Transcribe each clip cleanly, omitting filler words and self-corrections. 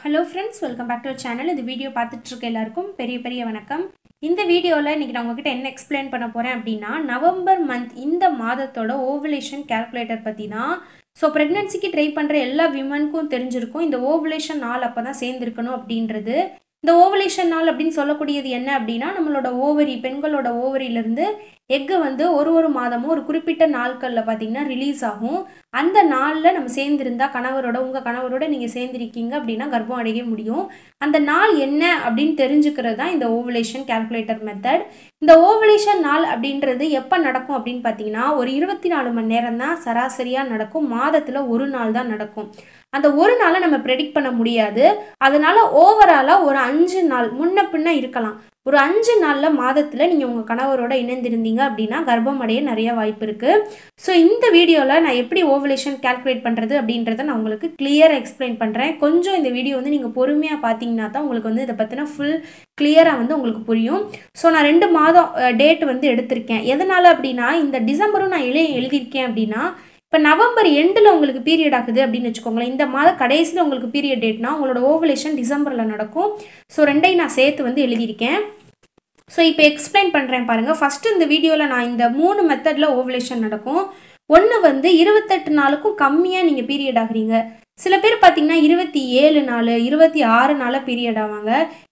Hello friends, welcome back to our channel. இந்த video பார்த்துட்டு இருக்க எல்லாருக்கும் பெரிய வணக்கம். இந்த வீடியோல இன்னைக்கு நான் உங்ககிட்ட என்ன எக்ஸ்பிளைன் பண்ண போறேன் அப்படினா நவம்பர் மந்த் இந்த மாதத்தோட ஓவுலேஷன் கால்குலேட்டர் பத்தி தான். சோ பிரெக்னன்சிக்கு ட்ரை பண்ற எல்லா விமனுக்கும் தெரிஞ்சிருக்கும் இந்த ஓவுலேஷன் நாள் அப்பதான் சேர்ந்திருக்கணும் அப்படின்றது. இந்த ஓவுலேஷன் நாள் அப்படினு சொல்லக்கூடியது என்ன அப்படினா நம்மளோட ஓவரி பெண்களோட ஓவரியில இருந்து எக் வந்து ஒரு மாதமும் ஒரு குறிப்பிட்ட நாட்கள்ல பாத்தீங்கன்னா ரிலீஸ் ஆகும். அந்த நாள்ல நம்ம சேர்ந்திருந்தா உங்க கணவரோட நீங்க சேர்ந்திருக்கீங்க அப்படினா கர்ப்பம் அடைய முடியும். அந்த நாள் என்ன அப்படினு தெரிஞ்சுக்கிறது தான் இந்த ஓவுலேஷன் கால்குலேட்டர் மெத்தட். இந்த ஓவுலேஷன் நாள் அப்படின்றது எப்ப நடக்கும் அப்படினு பாத்தீங்கன்னா ஒரு 24 மணி நேரம் தான் சராசரியா நடக்கும். மாதத்துல ஒரு நாள் தான் நடக்கும். அந்த ஒரு நாளை நம்ம ப்ரெடிக்ட் பண்ண முடியாது. அதனால ஓவராலா ஒரு 5 நாள் முன்ன பின்ன இருக்கலாம். ஒரு 5 நாள்ல மாதத்துல நீங்க உங்க கணவரோட இணைந்திருந்தீங்க அப்படின்னா கர்ப்பம் அடைய நிறைய வாய்ப்பு இருக்கு. ஸோ இந்த வீடியோல நான் எப்படி ஓவுலேஷன் கால்குலேட் பண்றது அப்படின்றத நான் உங்களுக்கு கிளியரா எக்ஸ்பிளைன் பண்றேன். கொஞ்சம் இந்த வீடியோ வந்து நீங்க பொறுமையா பாத்தீங்கன்னா தான் உங்களுக்கு வந்து இதை பத்தின ஃபுல் கிளியரா வந்து உங்களுக்கு புரியும். ஸோ நான் 2 மாதம் டேட் வந்து எடுத்திருக்கேன். எதனால அப்படின்னா இந்த டிசம்பரும் நான் எழுதியிருக்கேன் அப்படின்னா இப்போ நவம்பர் எண்டில் உங்களுக்கு பீரியட் ஆகுது அப்படின்னு வச்சுக்கோங்களேன். இந்த மாத கடைசியில் உங்களுக்கு பீரியட் டேட்னா உங்களோட ஓவுலேஷன் டிசம்பரில் நடக்கும். ஸோ ரெண்டையும் நான் சேர்த்து வந்து எழுதியிருக்கேன். ஸோ இப்போ எக்ஸ்பிளைன் பண்ணுறேன் பாருங்கள். ஃபஸ்ட்டு இந்த வீடியோவில் நான் இந்த 3 மெத்தடில் ஓவுலேஷன் நடக்கும். ஒன்று வந்து 28 நாளுக்கும் கம்மியாக நீங்கள் பீரியட் ஆகுறீங்க. சில பேர் பார்த்தீங்கன்னா 27 நாள் 26 நாளில் பீரியட் ஆவாங்க,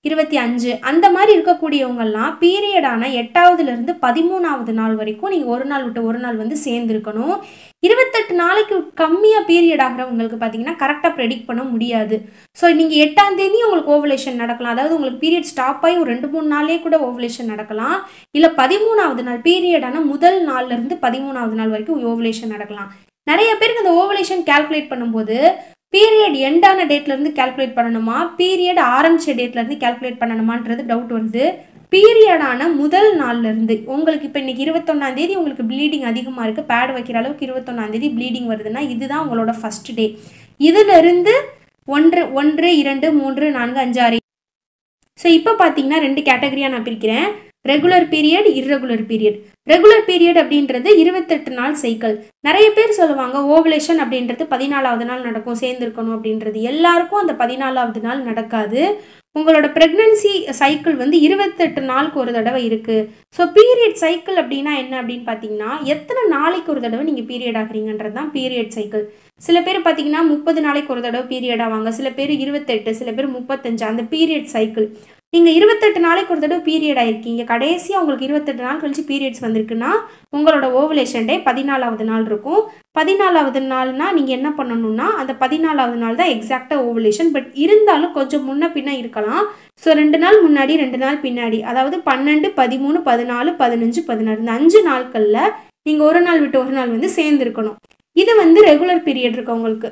25 அந்த மாதிரி இருக்கக்கூடியவங்கெல்லாம் பீரியடான 8ஆவதுலேருந்து 13ஆவது நாள் வரைக்கும் நீங்கள் ஒரு நாள் விட்டு ஒரு நாள் வந்து சேர்ந்துருக்கணும். 28 நாளைக்கு கம்மியாக பீரியட் ஆகிறவங்களுக்கு பார்த்தீங்கன்னா கரெக்டாக ப்ரெடிக்ட் பண்ண முடியாது. ஸோ நீங்கள் 8ஆம் தேதி உங்களுக்கு ஓவுலேஷன் நடக்கலாம். அதாவது உங்களுக்கு பீரியட் ஸ்டாப் ஆகி ஒரு 2-3 நாளே கூட ஓவுலேஷன் நடக்கலாம். இல்லை 13ஆவது நாள் பீரியடான முதல் நாள்லேருந்து 13ஆவது நாள் வரைக்கும் ஓவுலேஷன் நடக்கலாம். நிறைய பேருக்கு இந்த ஓவுலேஷன் கால்குலேட் பண்ணும்போது பீரியட் எண்டான டேட்லேருந்து கால்குலேட் பண்ணணுமா, பீரியட் ஆரம்பிச்ச டேட்லேருந்து கால்குலேட் பண்ணணுமான்றது டவுட் வருது. பீரியடான முதல் நாள்லேருந்து உங்களுக்கு இப்போ இன்னைக்கு 21ஆம் தேதி உங்களுக்கு ப்ளீடிங் அதிகமாக இருக்குது, பேட் வைக்கிற அளவுக்கு 21ஆம் தேதி ப்ளீடிங் வருதுன்னா இதுதான் உங்களோட ஃபர்ஸ்ட் டே. இதிலிருந்து 1, 2, 3, 4, 5, 6. ஸோ இப்போ பார்த்தீங்கன்னா 2 கேட்டகரியாக நான் பிரிக்கிறேன். Regular period, irregular period. Regular period அப்படின்றது 28 நாள் சைக்கிள். நிறைய பேர் சொல்லுவாங்க ஓவுலேஷன் அப்படின்றது 14ஆவது நாள் நடக்கும், சேர்ந்துருக்கணும் அப்படின்றது. எல்லாருக்கும் அந்த 14ஆவது நாள் நடக்காது. உங்களோட ப்ரெக்னன்சி சைக்கிள் வந்து 28 நாளுக்கு ஒரு தடவை இருக்குது. ஸோ பீரியட் சைக்கிள் அப்படின்னா என்ன அப்படின்னு பார்த்தீங்கன்னா எத்தனை நாளைக்கு ஒரு தடவை நீங்கள் பீரியட் ஆகுறீங்கன்றது தான் பீரியட் சைக்கிள். சில பேர் பார்த்தீங்கன்னா 30 நாளைக்கு ஒரு தடவை பீரியட் ஆவாங்க, சில பேர் 28, சில பேர் 35. அந்த பீரியட் சைக்கிள் நீங்கள் 28 நாளைக்கு ஒரு தடவை பீரியட் ஆகிருக்கீங்க, கடைசியாக உங்களுக்கு 28 நாள் கழிச்சு பீரியட்ஸ் வந்திருக்குன்னா உங்களோட ஓவுலேஷன் டே 14ஆவது நாள் இருக்கும். 14ஆவது நாள்னா நீங்கள் என்ன பண்ணணும்னா அந்த 14ஆவது நாள் தான் எக்ஸாக்டாக ஓவுலேஷன். பட் இருந்தாலும் கொஞ்சம் முன்ன பின்ன இருக்கலாம். ஸோ 2 நாள் முன்னாடி 2 நாள் பின்னாடி, அதாவது 12, 13, 14, 15, 16 இந்த 5 நாட்களில் நீங்கள் ஒரு நாள் விட்டு ஒரு நாள் வந்து சேர்ந்துருக்கணும். இது வந்து ரெகுலர் பீரியட் இருக்கவங்களுக்கு.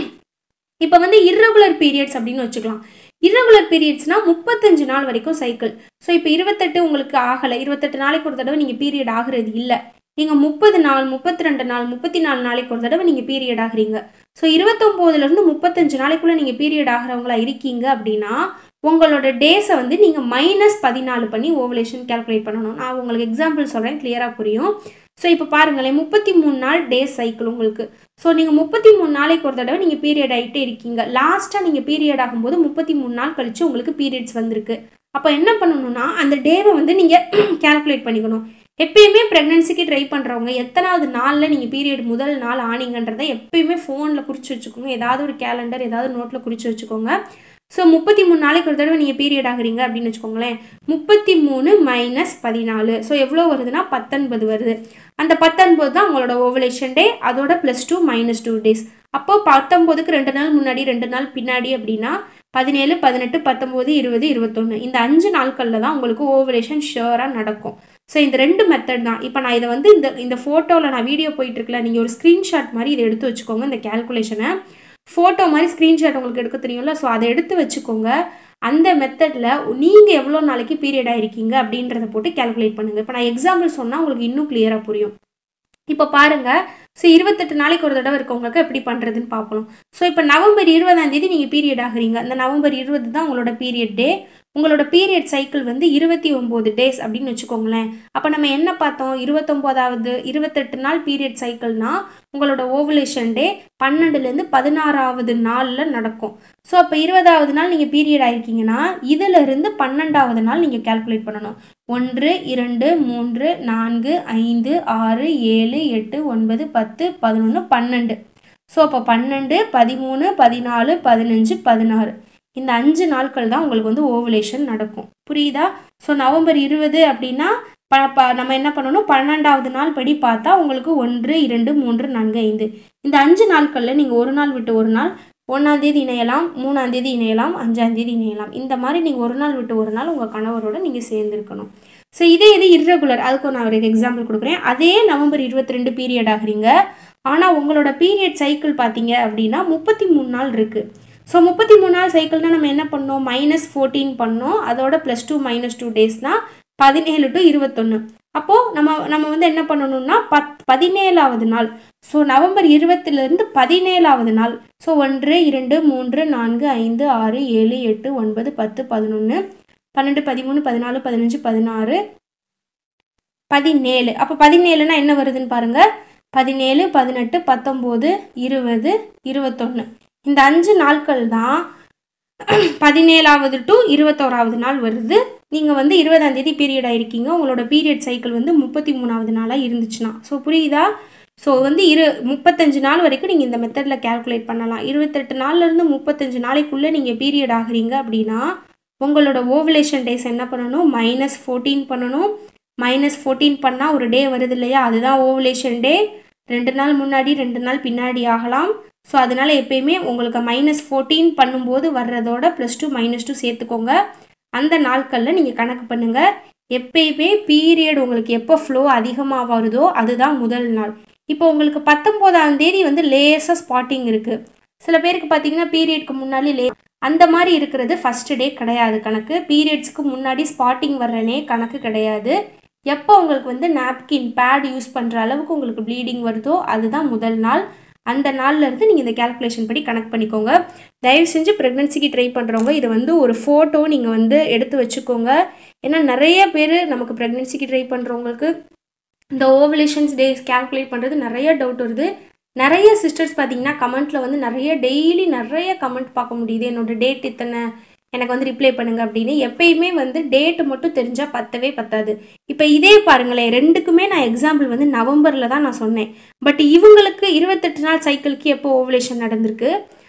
இப்போ வந்து இர்ரெகுலர் பீரியட்ஸ் அப்படின்னு வச்சுக்கலாம். இர்ரெகுலர் பீரியட்ஸ்னா 35 நாள் வரைக்கும் சைக்கிள். ஸோ இப்போ 28 உங்களுக்கு ஆகலை, 28 நாளைக்கு ஒரு தடவை நீங்கள் பீரியட் ஆகுறது இல்லை. நீங்கள் 30 நாள் 32 நாள் 34 நாளைக்கு ஒரு தடவை நீங்கள் பீரியட் ஆகுறீங்க. ஸோ 29லேருந்து 35 நாளைக்குள்ளே நீங்கள் பீரியட் ஆகிறவங்களா இருக்கீங்க அப்படின்னா உங்களோட டேஸை வந்து நீங்கள் -14 பண்ணி ஓவுலேஷன் கால்குலேட் பண்ணணும். நான் உங்களுக்கு எக்ஸாம்பிள் சொல்கிறேன், கிளியராக புரியும். ஸோ இப்போ பாருங்களேன், 33 நாள் டேஸ் சைக்கிள் உங்களுக்கு. ஸோ நீங்கள் 33 நாளைக்கு ஒரு தடவை நீங்கள் பீரியட் ஆகிட்டே இருக்கீங்க. லாஸ்ட்டாக நீங்கள் பீரியட் ஆகும்போது 33 நாள் கழித்து உங்களுக்கு பீரியட்ஸ் வந்திருக்கு. அப்போ என்ன பண்ணணும்னா அந்த டேவை வந்து நீங்கள் கால்குலேட் பண்ணிக்கணும். எப்பயுமே ப்ரெக்னன்சிக்கு ட்ரை பண்ணுறவங்க எத்தனாவது நாளில் நீங்கள் பீரியட் முதல் நாள் ஆனீங்கன்றதை எப்பயுமே ஃபோனில் குறித்து வச்சுக்கோங்க. ஏதாவது ஒரு கேலண்டர் ஏதாவது நோட்டில் குறித்து வச்சுக்கோங்க. ஸோ 33 நாளைக்கு ஒரு தடவை நீங்கள் பீரியட் ஆகுறீங்க அப்படின்னு வச்சுக்கோங்களேன். 33 - 14 ஸோ எவ்வளோ வருதுன்னா 19 வருது. அந்த 19 தான் உங்களோட ஓவுலேஷன் டே, அதோட +2 -2 டேஸ். அப்போ 19க்கு 2 நாள் முன்னாடி 2 நாள் பின்னாடி அப்படின்னா 17, 18, 19, 20, 21 இந்த 5 நாட்களில் தான் உங்களுக்கு ஓவுலேஷன் ஷியோராக நடக்கும். ஸோ இந்த 2 மெத்தட் தான். இப்போ நான் இதை வந்து இந்த ஃபோட்டோவில் நான் வீடியோ போயிட்டுருக்கல, நீங்கள் ஒரு ஸ்க்ரீன்ஷாட் மாதிரி இதை எடுத்து வச்சுக்கோங்க. இந்த கேல்குலேஷனை ஃபோட்டோ மாதிரி ஸ்க்ரீன்ஷாட் உங்களுக்கு எடுக்க தெரியும்ல, ஸோ அதை எடுத்து வச்சுக்கோங்க. அந்த மெத்தடில் நீங்கள் எவ்வளோ நாளைக்கு பீரியட் ஆகிருக்கீங்க அப்படின்றத போட்டு கேல்குலேட் பண்ணுங்கள். இப்போ நான் எக்ஸாம்பிள் சொன்னால் உங்களுக்கு இன்னும் கிளியராக புரியும். இப்போ பாருங்கள், ஸோ 28 நாளைக்கு ஒரு தடவை இருக்கவங்களுக்கு எப்படி பண்ணுறதுன்னு பார்ப்போம். ஸோ இப்போ நவம்பர் 20ஆம் தேதி நீங்கள் பீரியட் ஆகுறீங்க. அந்த நவம்பர் 20 தான் உங்களோட பீரியட் டே. உங்களோட பீரியட் சைக்கிள் வந்து 29 டேஸ் அப்படின்னு வச்சுக்கோங்களேன். அப்போ நம்ம என்ன பார்த்தோம், 29வது 28 நாள் பீரியட் சைக்கிள்னா உங்களோட ஓவுலேஷன் டே 12லேருந்து 16வது நாளில் நடக்கும். ஸோ அப்போ 20வது நாள் நீங்கள் பீரியட் ஆயிருக்கீங்கன்னா இதிலிருந்து 12வது நாள் நீங்கள் கேல்குலேட் பண்ணணும். 1 2 3 4 5 6 7 8 9 10 11 12. ஸோ அப்போ 12 13 14 15 16 இந்த 5 நாட்கள் தான் உங்களுக்கு வந்து ஓவுலேஷன் நடக்கும். புரியுதா? ஸோ நவம்பர் 20 அப்படின்னா நம்ம என்ன பண்ணணும், 12வது நாள் படி பார்த்தா உங்களுக்கு 1 2 3 4 5 இந்த 5 நாட்களில் நீங்கள் ஒரு நாள் விட்டு ஒரு நாள் 1ஆம் தேதி இணையலாம், 3ஆம் தேதி இணையலாம், 5ஆம் தேதி இணையலாம். இந்த மாதிரி நீங்கள் ஒரு நாள் விட்டு ஒரு நாள் உங்கள் கணவரோட நீங்கள் சேர்ந்துருக்கணும். ஸோ இதே இது இர்ரெகுலர், அதுக்கு நான் ஒரு எக்ஸாம்பிள் கொடுக்குறேன். அதே நவம்பர் 22 பீரியட் ஆகுறீங்க, ஆனால் உங்களோட பீரியட் சைக்கிள் பார்த்தீங்க அப்படின்னா 33 நாள் இருக்குது. ஸோ 33 நாள் சைக்கிள்னால் நம்ம என்ன பண்ணோம், -14 பண்ணோம், அதோட +2 -2 டேஸ்னால் 17 to 21. அப்போது நம்ம வந்து என்ன பண்ணணும்னா 17வது நாள். ஸோ நவம்பர் 20லேருந்து 17வது நாள். ஸோ 1 2 3 4 5 6 7 8 9 10 11 12 13 14 15 16 17. அப்போ 17னா என்ன வருதுன்னு பாருங்கள், 17 18 19 20 21. இந்த 5 நாட்கள் தான் 17வது to 21வது நாள் வருது. நீங்கள் வந்து 20ஆம் தேதி பீரியட் ஆகிருக்கீங்க, உங்களோட பீரியட் சைக்கிள் வந்து 33வது நாளாக இருந்துச்சுன்னா. ஸோ புரியுதா? ஸோ வந்து 35 நாள் வரைக்கும் நீங்கள் இந்த மெத்தடில் கேல்குலேட் பண்ணலாம். 28 நாள்லேருந்து 35 நாளைக்குள்ளே நீங்கள் பீரியட் ஆகுறீங்க அப்படின்னா உங்களோட ஓவுலேஷன் டேஸ் என்ன பண்ணணும், -14 பண்ணணும். -14 பண்ணால் ஒரு டே வருது இல்லையா, அதுதான் ஓவுலேஷன் டே. 2 நாள் முன்னாடி 2 நாள் பின்னாடி ஆகலாம். ஸோ அதனால் எப்பயுமே உங்களுக்கு -14 பண்ணும்போது வர்றதோட +2 -2 சேர்த்துக்கோங்க. அந்த நாட்களில் நீங்கள் கணக்கு பண்ணுங்கள். எப்பயுமே பீரியட் உங்களுக்கு எப்போ ஃப்ளோ அதிகமாக வருதோ அதுதான் முதல் நாள். இப்போ உங்களுக்கு 19ஆம் தேதி வந்து லேசாக ஸ்பாட்டிங் இருக்குது. சில பேருக்கு பார்த்தீங்கன்னா பீரியட்க்கு முன்னாடி அந்த மாதிரி இருக்கிறது ஃபஸ்ட்டு டே கிடையாது கணக்கு. பீரியட்ஸ்க்கு முன்னாடி ஸ்பாட்டிங் வர்றனே கணக்கு கிடையாது. எப்போ உங்களுக்கு வந்து நாப்கின் பேட் யூஸ் பண்ணுற அளவுக்கு உங்களுக்கு ப்ளீடிங் வருதோ அதுதான் முதல் நாள். அந்த நாள்லேருந்து நீங்கள் இந்த கேல்குலேஷன் படி கனெக்ட் பண்ணிக்கோங்க. தயவு செஞ்சு ப்ரெக்னென்சிக்கு ட்ரை பண்ணுறவங்க இதை வந்து ஒரு ஃபோட்டோ நீங்கள் வந்து எடுத்து வச்சுக்கோங்க. ஏன்னா நிறைய பேர் நமக்கு ப்ரெக்னென்சிக்கு ட்ரை பண்ணுறவங்களுக்கு இந்த ஓவலேஷன்ஸ் டேஸ் கேல்குலேட் பண்ணுறது நிறைய டவுட் வருது. நிறைய சிஸ்டர்ஸ் பார்த்தீங்கன்னா கமெண்ட்டில் வந்து டெய்லி நிறைய கமெண்ட் பார்க்க முடியுது, என்னோடய டேட் இத்தனை எனக்கு வந்து ரிப்ளை பண்ணுங்க அப்படின்னு. எப்பயுமே வந்து டேட்டு மட்டும் தெரிஞ்சால் பத்தவே பத்தாது. இப்போ இதே பாருங்களேன், ரெண்டுக்குமே நான் எக்ஸாம்பிள் வந்து நவம்பரில் தான் நான் சொன்னேன். பட் இவங்களுக்கு 28 நாள் சைக்கிளுக்கு எப்போ ஓவலேஷன் நடந்திருக்கு,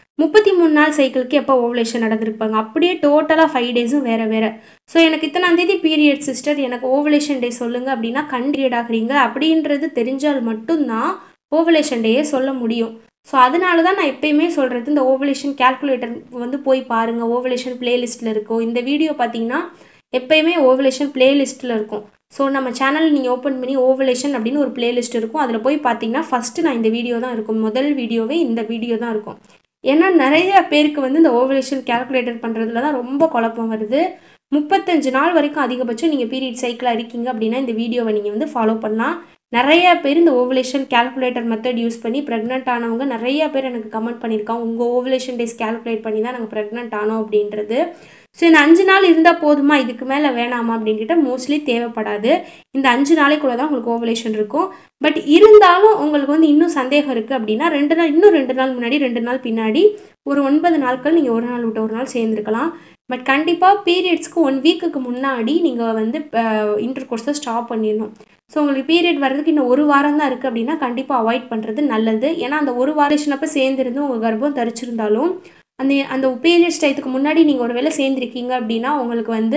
33 நாள் சைக்கிளுக்கு எப்போ ஓவலேஷன் நடந்திருப்பாங்க. அப்படியே டோட்டலாக 5 டேஸும் வேறு வேறு. ஸோ எனக்கு இத்தனாம் தேதி பீரியட் சிஸ்டர், எனக்கு ஓவலேஷன் டே சொல்லுங்கள் அப்படின்னா கண்டிரியட் ஆகுறீங்க அப்படின்றது தெரிஞ்சால் மட்டும்தான் ஓவலேஷன் டேயே சொல்ல முடியும். ஸோ அதனால தான் நான் எப்பயுமே சொல்கிறது, இந்த ஓவலேஷன் கேல்குலேட்டர் வந்து போய் பாருங்கள், ஓவலேஷன் பிளேலிஸ்ட்டில் இருக்கும். இந்த வீடியோ பார்த்தீங்கன்னா எப்பயுமே ஓவலேஷன் பிளேலிஸ்ட்டில் இருக்கும். ஸோ நம்ம சேனல் நீங்கள் ஓப்பன் பண்ணி ஓவலேஷன் அப்படின்னு ஒரு பிளேலிஸ்ட் இருக்கும், அதில் போய் பார்த்தீங்கன்னா ஃபஸ்ட்டு நான் இந்த வீடியோ தான் இருக்கும், முதல் வீடியோவே இந்த வீடியோ தான் இருக்கும். ஏன்னா நிறைய பேருக்கு வந்து இந்த ஓவலேஷன் கேல்குலேட்டர் பண்ணுறதுல தான் ரொம்ப குழப்பம் வருது. 35 நாள் வரைக்கும் அதிகபட்சம் நீங்கள் பீரியட் சைக்கிளாக இருக்கீங்க அப்படின்னா இந்த வீடியோவை நீங்கள் வந்து ஃபாலோ பண்ணலாம். நிறைய பேர் இந்த ஓவலேஷன் கேல்குலேட்டர் மெத்தட் யூஸ் பண்ணி ப்ரெக்னென்ட் ஆனவங்க நிறைய பேர் எனக்கு கமெண்ட் பண்ணியிருக்காங்க, உங்கள் ஓவலேஷன் டேஸ் கேல்குலேட் பண்ணி தான் நாங்கள் ப்ரெக்னென்ட் ஆனோம் அப்படின்றது. ஸோ இந்த 5 நாள் இருந்தால் போதுமா, இதுக்கு மேலே வேணாமா அப்படின்ட்டு மோஸ்ட்லி தேவைப்படாது. இந்த 5 நாளைக்குள்ளே தான் உங்களுக்கு ஓவலேஷன் இருக்கும். பட் இருந்தாலும் உங்களுக்கு வந்து இன்னும் சந்தேகம் இருக்குது அப்படின்னா 2 நாள், இன்னும் 2 நாள் முன்னாடி 2 நாள் பின்னாடி ஒரு 9 நாட்கள் நீங்கள் ஒரு நாள் விட்டு ஒரு நாள் சேர்ந்துருக்கலாம். பட் கண்டிப்பாக பீரியட்ஸ்க்கு 1 வீக்குக்கு முன்னாடி நீங்கள் வந்து இன்டர் கோர்ஸை ஸ்டாப் பண்ணிடணும். ஸோ உங்களுக்கு பீரியட் வர்றதுக்கு இன்னும் ஒரு வாரம் தான் இருக்குது அப்படின்னா கண்டிப்பாக அவாய்ட் பண்ணுறது நல்லது. ஏன்னா அந்த ஒரு வாரேஷன் அப்போ சேர்ந்துருந்து உங்கள் கர்ப்பம் தரிச்சிருந்தாலும் அந்த பீரியட்ஸ் டயத்துக்கு முன்னாடி நீங்கள் ஒரு வேளை சேர்ந்துருக்கீங்க அப்படின்னா உங்களுக்கு வந்து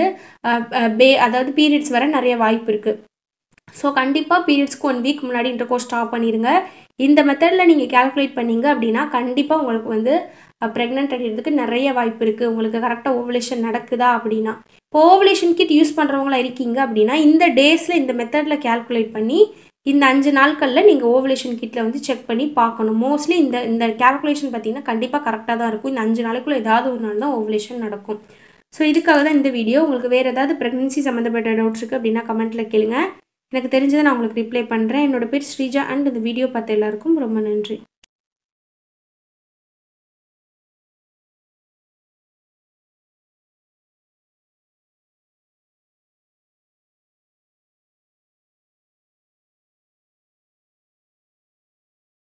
அதாவது பீரியட்ஸ் வர நிறைய வாய்ப்பு இருக்குது. ஸோ கண்டிப்பாக பீரியட்ஸ்க்கு 1 வீக் முன்னாடி இன்டர் கோர்ஸ் ஸ்டாப் பண்ணிடுங்க. இந்த மெத்தடில் நீங்கள் கேல்குலேட் பண்ணிங்க அப்படின்னா கண்டிப்பாக உங்களுக்கு வந்து ப்ரெக்னென்ட் அடைகிறதுக்கு நிறைய வாய்ப்பு இருக்குது. உங்களுக்கு கரெக்டாக ஓவலேஷன் நடக்குதா அப்படின்னா, இப்போ ஓவலேஷன் கிட் யூஸ் பண்ணுறவங்களா இருக்கீங்க அப்படின்னா இந்த டேஸில் இந்த மெத்தடில் கேல்குலேட் பண்ணி இந்த 5 நாட்களில் நீங்கள் ஓவலேஷன் கிட்டில் வந்து செக் பண்ணி பார்க்கணும். மோஸ்ட்லி இந்த கேல்குலேஷன் பார்த்தீங்கன்னா கண்டிப்பாக கரெக்டாக தான் இருக்கும். இந்த 5 நாளைக்குள்ளே ஏதாவது ஒரு நாள் தான் ஓவலேஷன் நடக்கும். ஸோ இதுக்காக தான் இந்த வீடியோ. உங்களுக்கு வேறு ஏதாவது ப்ரெக்னன்சி சம்மந்தப்பட்ட டவுட்ஸ் இருக்குது அப்படின்னா கமெண்ட்டில் கேளுங்க, எனக்கு தெரிஞ்சதை நான் உங்களுக்கு ரிப்ளை பண்ணுறேன். என்னோட பேர் ஸ்ரீஜா அண்ட் இந்த வீடியோ பார்த்த எல்லாருக்கும் ரொம்ப நன்றி.